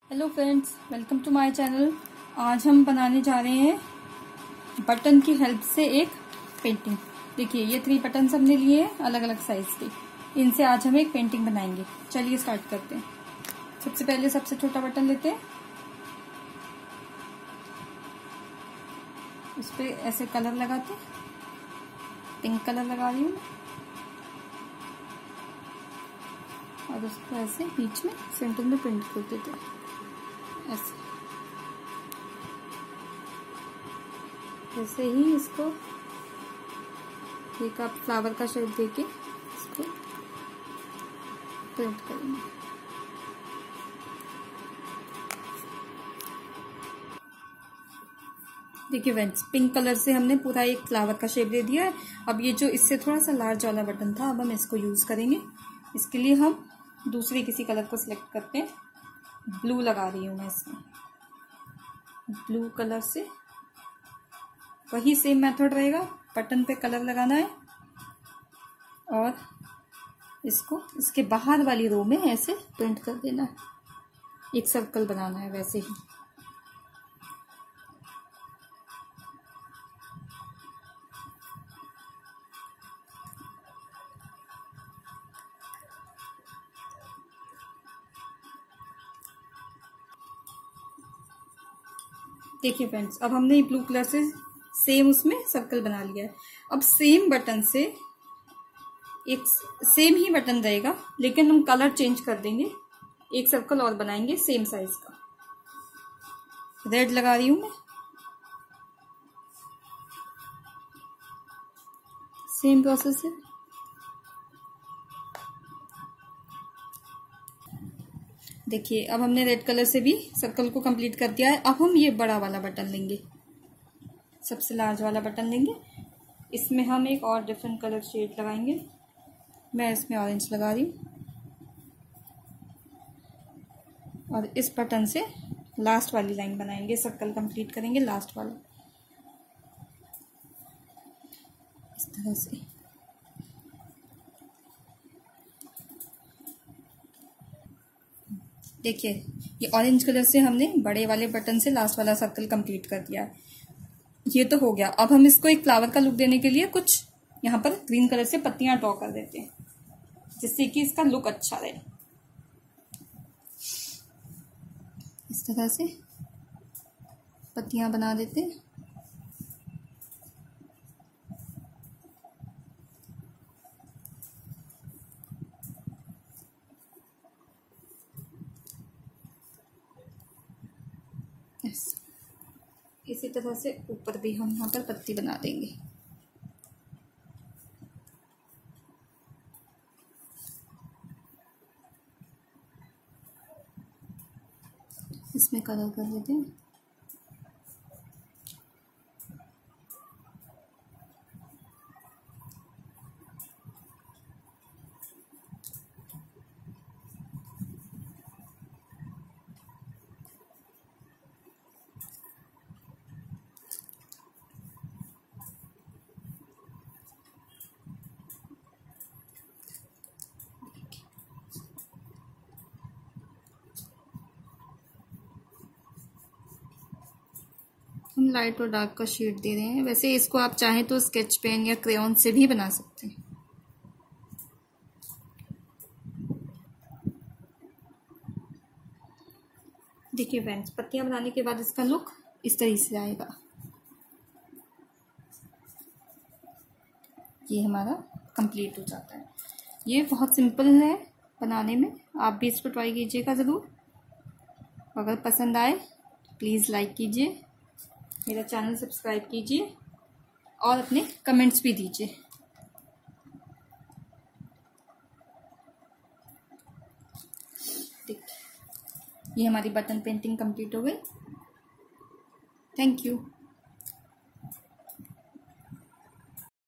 Hello friends, welcome to my channel. आज हम बनाने जा रहे हैं बटन की हेल्प से एक पेंटिंग। देखिए, ये 3 बटन हमने लिए हैं अलग अलग साइज के। इनसे आज हम एक पेंटिंग बनाएंगे। चलिए स्टार्ट करते हैं। सबसे पहले सबसे छोटा बटन लेते हैं, उस पर ऐसे कलर लगाते हैं। पिंक कलर लगा रही हूँ और उसको ऐसे बीच में सेंटर में प्रिंट कर देते हैं ऐसे। ऐसे ही इसको एक आप फ्लावर का शेप देके इसको प्रिंट करेंगे। देखिए फ्रेंड्स, पिंक कलर से हमने पूरा एक फ्लावर का शेप दे दिया है। अब ये जो इससे थोड़ा सा लार्ज वाला बटन था, अब हम इसको यूज करेंगे। इसके लिए हम दूसरे किसी कलर को सिलेक्ट करते हैं। ब्लू लगा रही हूँ मैं इसमें। ब्लू कलर से वही सेम मेथड रहेगा, बटन पे कलर लगाना है और इसको इसके बाहर वाली रो में ऐसे प्रिंट कर देना है। एक सर्कल बनाना है वैसे ही। देखिए फ्रेंड्स, अब हमने ब्लू कलर से सेम उसमें सर्कल बना लिया है। अब सेम बटन से एक सेम ही बटन रहेगा, लेकिन हम कलर चेंज कर देंगे। एक सर्कल और बनाएंगे सेम साइज का। रेड लगा रही हूं मैं। सेम प्रोसेस है। देखिए, अब हमने रेड कलर से भी सर्कल को कंप्लीट कर दिया है। अब हम ये बड़ा वाला बटन लेंगे, सबसे लार्ज वाला बटन लेंगे। इसमें हम एक और डिफरेंट कलर शेड लगाएंगे। मैं इसमें ऑरेंज लगा रही हूँ और इस बटन से लास्ट वाली लाइन बनाएंगे, सर्कल कंप्लीट करेंगे लास्ट वाला इस तरह से। देखिए, ये ऑरेंज कलर से हमने बड़े वाले बटन से लास्ट वाला सर्कल कंप्लीट कर दिया है। ये तो हो गया। अब हम इसको एक फ्लावर का लुक देने के लिए कुछ यहाँ पर ग्रीन कलर से पत्तियां ड्रॉ कर देते हैं, जिससे कि इसका लुक अच्छा रहे। इस तरह से पत्तियां बना देते हैं। इसी तरह से ऊपर भी हम यहाँ पर पत्ती बना देंगे। इसमें कलर कर देते हैं। हम लाइट और डार्क का शेड दे रहे हैं। वैसे इसको आप चाहें तो स्केच पेन या क्रेयॉन से भी बना सकते हैं। देखिए फ्रेंड्स, पत्तियां बनाने के बाद इसका लुक इस तरह से आएगा। ये हमारा कंप्लीट हो जाता है। ये बहुत सिंपल है बनाने में। आप भी इसको ट्राई कीजिएगा ज़रूर। अगर पसंद आए प्लीज़ लाइक कीजिए, मेरा चैनल सब्सक्राइब कीजिए और अपने कमेंट्स भी दीजिए। देखिए, ये हमारी बटन पेंटिंग कंप्लीट हो गई। Thank you.